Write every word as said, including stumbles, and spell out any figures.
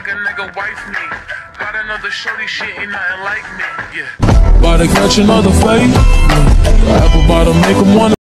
make a nigga wife me. Got another shorty, shit ain't nothing like me, yeah. About to catch another fight, yeah. Apple bottom make him wanna